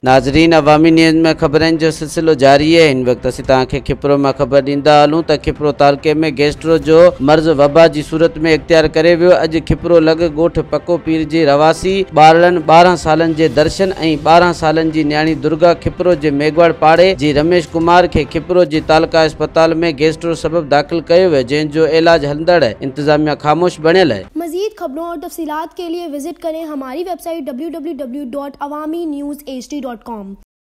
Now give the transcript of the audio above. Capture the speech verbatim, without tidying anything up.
नाज़रीन, अवामी न्यूज़ में खबरन जो सिलसिलो जारी है। इन वक्त असीं तव्हांखे खिपरो में खबर ॾींदा हलूं त खिपरो तालुके में गैस्ट्रो जो मर्ज़ वबा जी सूरत में इख्तियार करे वियो। अॼु खिपरो लॻ ॻोठ पको पीर जे रवासी ॿारनि ॿारहं सालनि जे दर्शन ऐं ॿारहं सालनि जी न्याणी दुर्गा खिपरो जे मेघवाड़ पाड़े जी रमेश कुमार खे खिपरो जी तालुका अस्पताल में गैस्ट्रो सबब दाख़िल कयो वियो, जंहिंजो इलाज हलंदड़ इंतजामिया खामोश बणियल है। मजीद खबरों और तफसीलात के लिए विजिट करें हमारी website W W W dot Awami news H D dot com.